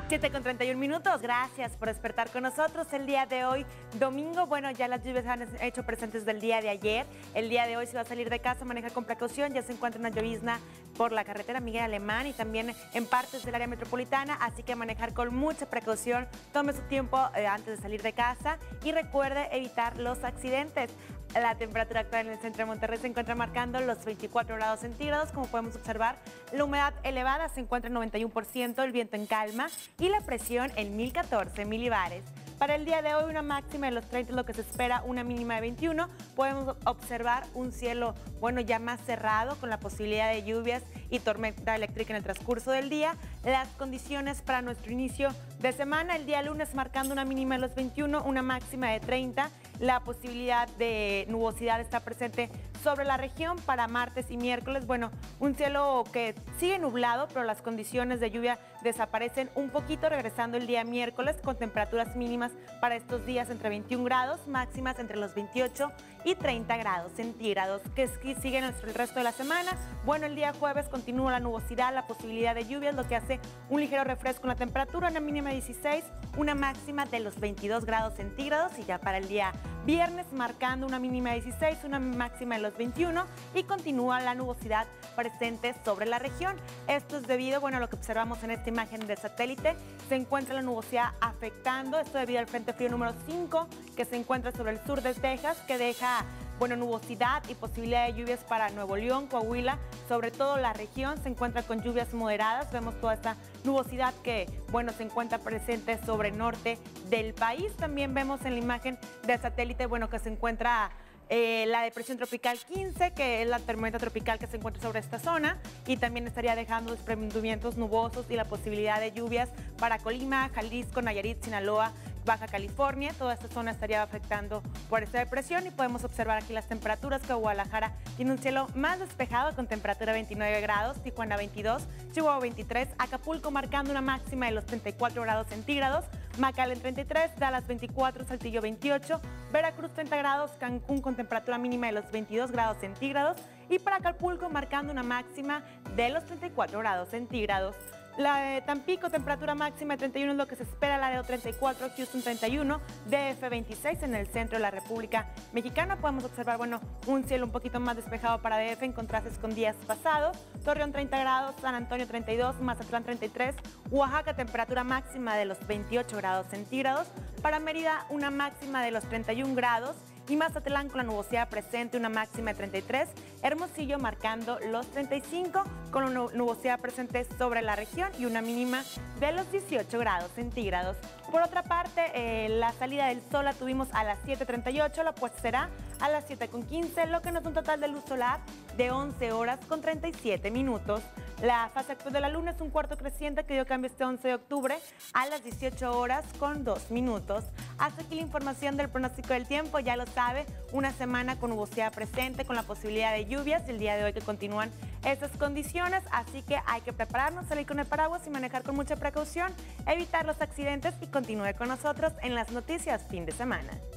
7:31. Gracias por despertar con nosotros el día de hoy, domingo. Bueno, ya las lluvias han hecho presentes del día de ayer. El día de hoy, si va a salir de casa, maneja con precaución. Ya se encuentra una llovizna por la carretera Miguel Alemán y también en partes del área metropolitana, así que manejar con mucha precaución. Tome su tiempo antes de salir de casa y recuerde evitar los accidentes. La temperatura actual en el centro de Monterrey se encuentra marcando los 24 grados centígrados. Como podemos observar, la humedad elevada se encuentra en 91%, el viento en calma y la presión en 1014 milibares. Para el día de hoy, una máxima de los 30 es lo que se espera, una mínima de 21. Podemos observar un cielo, bueno, ya más cerrado, con la posibilidad de lluvias y tormenta eléctrica en el transcurso del día. Las condiciones para nuestro inicio de semana, el día lunes marcando una mínima de los 21, una máxima de 30. La posibilidad de nubosidad está presente sobre la región. Para martes y miércoles, bueno, un cielo que sigue nublado, pero las condiciones de lluvia desaparecen un poquito, regresando el día miércoles con temperaturas mínimas para estos días entre 21 grados, máximas entre los 28 y 30 grados centígrados. Que siguen el resto de la semana. Bueno, el día jueves continúa la nubosidad, la posibilidad de lluvias, lo que hace un ligero refresco en la temperatura, una mínima de 16, una máxima de los 22 grados centígrados. Y ya para el día viernes marcando una mínima de 16, una máxima de los 21 y continúa la nubosidad presente sobre la región. Esto es debido, bueno, a lo que observamos en esta imagen de satélite. Se encuentra la nubosidad afectando, esto debido al frente frío número 5 que se encuentra sobre el sur de Texas, que deja, bueno, nubosidad y posibilidad de lluvias para Nuevo León, Coahuila, sobre todo la región se encuentra con lluvias moderadas. Vemos toda esta nubosidad que, bueno, se encuentra presente sobre el norte del país. También vemos en la imagen de satélite, bueno, que se encuentra la depresión tropical 15, que es la tormenta tropical que se encuentra sobre esta zona y también estaría dejando desprendimientos nubosos y la posibilidad de lluvias para Colima, Jalisco, Nayarit, Sinaloa, Baja California. Toda esta zona estaría afectando por esta depresión y podemos observar aquí las temperaturas, que Guadalajara tiene un cielo más despejado con temperatura 29 grados, Tijuana 22, Chihuahua 23, Acapulco marcando una máxima de los 34 grados centígrados, McAllen 33, Dallas 24, Saltillo 28, Veracruz 30 grados, Cancún con temperatura mínima de los 22 grados centígrados y para Acapulco marcando una máxima de los 34 grados centígrados. La de Tampico, temperatura máxima de 31 es lo que se espera, Laredo 34, Houston 31, DF 26 en el centro de la República Mexicana. Podemos observar, bueno, un cielo un poquito más despejado para DF en contrastes con días pasados. Torreón 30 grados, San Antonio 32, Mazatlán 33, Oaxaca temperatura máxima de los 28 grados centígrados. Para Mérida una máxima de los 31 grados. Y Mazatlán con la nubosidad presente, una máxima de 33, Hermosillo marcando los 35 con una nubosidad presente sobre la región y una mínima de los 18 grados centígrados. Por otra parte, la salida del sol la tuvimos a las 7:38, la puesta será a las 7:15, lo que nos da un total de luz solar de 11 horas con 37 minutos. La fase actual de la luna es un cuarto creciente que dio cambio este 11 de octubre a las 18 horas con 2 minutos. Hasta aquí la información del pronóstico del tiempo. Ya lo sabe, una semana con nubosidad presente, con la posibilidad de lluvias. El día de hoy que continúan estas condiciones, así que hay que prepararnos, salir con el paraguas y manejar con mucha precaución, evitar los accidentes y continúe con nosotros en las noticias fin de semana.